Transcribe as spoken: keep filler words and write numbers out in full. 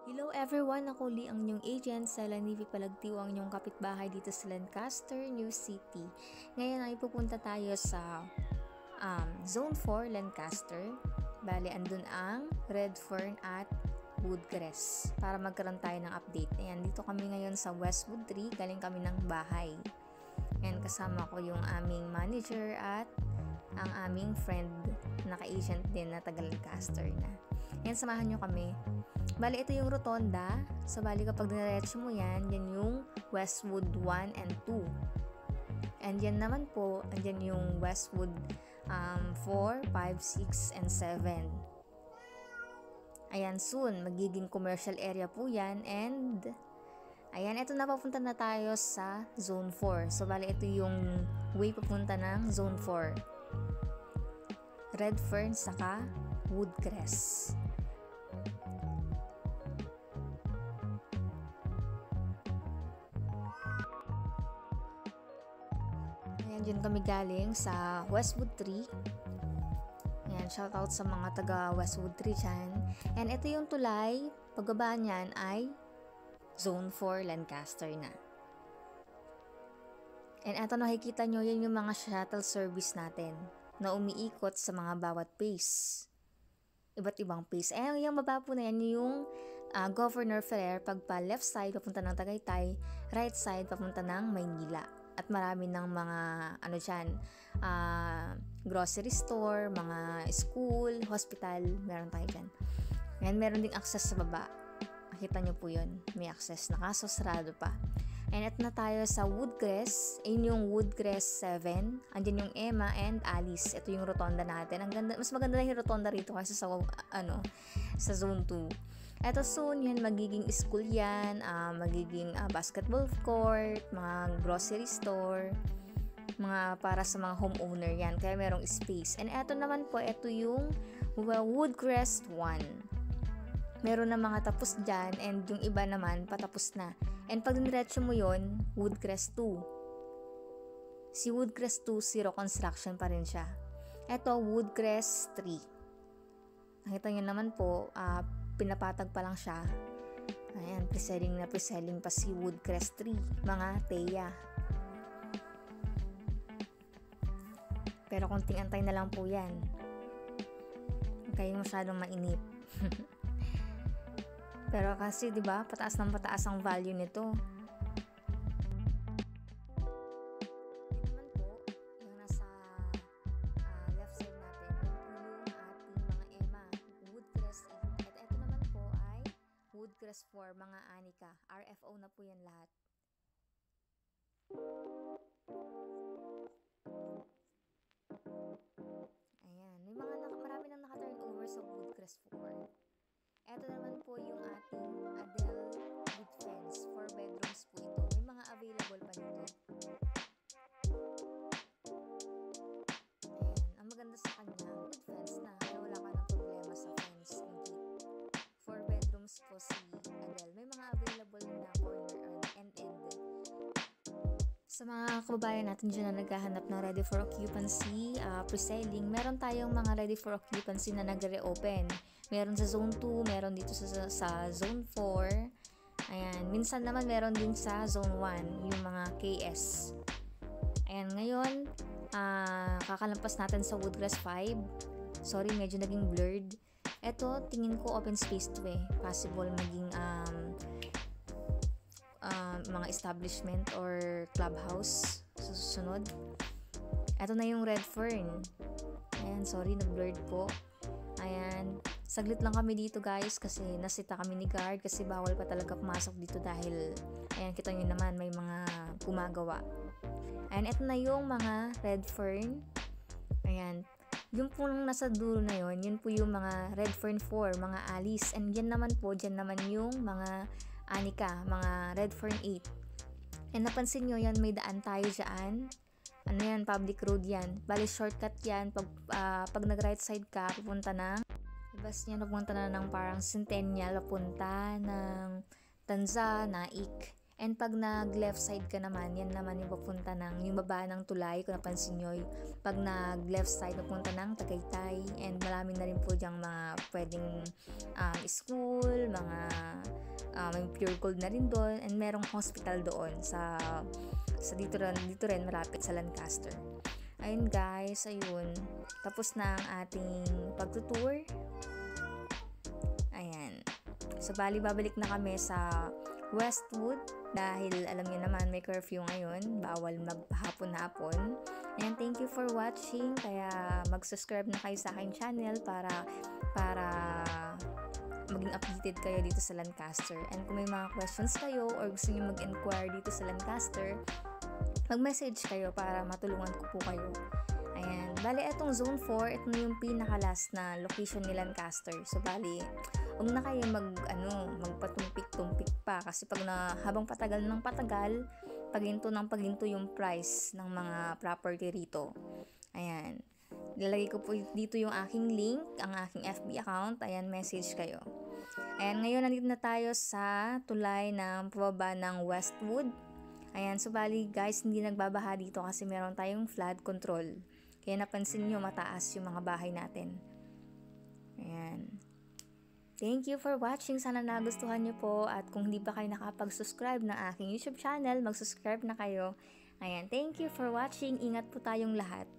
Hello everyone! Ako Lee, ang inyong agent sa Lanivi Palagtiw, ang inyong kapitbahay dito sa Lancaster, New City. Ngayon ay pupunta tayo sa um, Zone four, Lancaster. Bale, andun ang Red Fern at Woodcrest para magkaroon tayo ng update. Ayan, dito kami ngayon sa Westwood three, galing kami ng bahay. Ayan, kasama ko yung aming manager at ang aming friend, naka-agent din na taga Lancaster na. Ayan, samahan nyo kami. Bali, ito yung rotonda. So, bali kapag diniretso mo yan, yan yung Westwood one and two. And yan naman po, andyan yung Westwood um, four, five, six, and seven. Ayan, soon, magiging commercial area po yan. And, ayan, ito na, papunta na tayo sa Zone four. So, bali, ito yung way papunta ng Zone four. Red Fern, saka Woodcrest. Ayan, dyan kami galing sa Westwood three. Ayan, shoutout sa mga taga Westwood three dyan. And ito yung tulay, pagbaba niyan ay Zone four Lancaster na. And ito nakikita nyo, yan yung mga shuttle service natin na umiikot sa mga bawat pace. Iba't ibang pace. Eh, yung baba po na yan yung uh, Governor Ferrer, pagpa left side papunta ng Tagaytay, right side papunta ng Maynila. At marami ng mga ano dyan, uh, grocery store, mga school, hospital, meron tayo dyan. And meron ding access sa baba. Nakita nyo po yun, may access na, kaso sarado pa. And at na tayo sa Woodcrest, ayun yung Woodcrest seven, andyan yung Emma and Alice. Ito yung rotonda natin. Ang ganda, mas maganda lang yung rotonda rito kasi sa, ano, sa Zone two. Eto soon, yan, magiging school yan, uh, magiging uh, basketball court, mga grocery store, mga para sa mga homeowner yan, kaya merong space. And eto naman po, eto yung well, Woodcrest one. Meron na mga tapos dyan, and yung iba naman, patapos na. And pag niretso mo yun, Woodcrest two. Si Woodcrest two, zero construction pa rin siya. Eto, Woodcrest three. Nakita nyo naman po, uh, pinapatag pa lang siya. Ayan, pre-selling na pre-selling pa si Woodcrest three, mga teya. Pero konting antay na lang po yan. Huwag kayong masyadong mainip. Pero kasi, di ba, pataas ng pataas ang value nito. Woodcrest four, mga Anika. R F O na po yan lahat. Ayan. May mga marami nang naka-turnover sa Woodcrest four. Ito naman po yung ating Adele with fence. four bedrooms po ito. May mga available pa nito. Ayan. Ang maganda sa kanya, with fence na. Kaya wala ka ng problema sa fence. four bedrooms po si Adele. May mga available na corner and end. Sa mga kababayan natin dyan na naghahanap ng ready for occupancy, uh, pre-selling, meron tayong mga ready for occupancy na nagre-open. Meron sa Zone two, meron dito sa, sa Zone four. Ayan, minsan naman meron din sa Zone one, yung mga K S. Ayan, ngayon, uh, kakalampas natin sa Woodcrest five. Sorry, medyo naging blurred. Ito, tingin ko open space to eh. Possible maging um, uh, mga establishment or clubhouse sa susunod. Ito na yung Red Fern. Ayan, sorry, nag-blurred po. Ayan, saglit lang kami dito guys kasi nasita kami ni guard kasi bawal pa talaga pumasok dito dahil, ayan, kita nyo naman may mga gumagawa. Ayan, ito na yung mga Red Fern. Ayan, yung po nasa dulo na yon, yun po yung mga Red Fern four, mga Alice. And yan naman po, dyan naman yung mga Anika, mga Red Fern eight. And napansin nyo yan, may daan tayo dyan. Ano yan, public road yan. Bali, shortcut yan. Pag, uh, pag nag-right side ka, pupunta ng, labas niya, napunta na ng parang Centennial, papunta ng Tanza, Naik. And pag nag-left side ka naman, yan naman yung papunta ng, yung baba ng tulay, kung napansin nyo, pag nag-left side, papunta ng Tagaytay. And marami na rin po dyang mga pwedeng um, school, mga uh, may pure gold na rin doon, and merong hospital doon sa sa dito rin, dito rin malapit sa Lancaster. Ayun guys, ayun. Tapos na ang ating pagtutour. Ayan. So bali babalik na kami sa Westwood dahil alam niyo naman may curfew ngayon, bawal maghapon-hapon. And thank you for watching. Kaya mag-subscribe na kayo sa aking channel para para maging updated kayo dito sa Lancaster. And kung may mga questions kayo or gusto niyo mag-inquire dito sa Lancaster, mag-message kayo para matulungan ko po kayo. Ayan. Bali, itong Zone four, ito na yung pinaka-last na location ni Lancaster. So, bali, huwag na kayo mag, ano, magpatumpik-tumpik pa. Kasi pag na, habang patagal ng patagal, paginto ng paginto yung price ng mga property rito. Ayan. Lalagay ko po dito yung aking link, ang aking F B account. Ayan, message kayo. Ayan, ngayon nandito na tayo sa tulay ng pababa ng Westwood. Ayan, so bali guys, hindi nagbabaha dito kasi meron tayong flood control. Kaya napansin nyo, mataas yung mga bahay natin. Ayan. Thank you for watching. Sana nagustuhan nyo po. At kung hindi pa kayo nakapag-subscribe ng aking YouTube channel, mag-subscribe na kayo. Ayan, thank you for watching. Ingat po tayong lahat.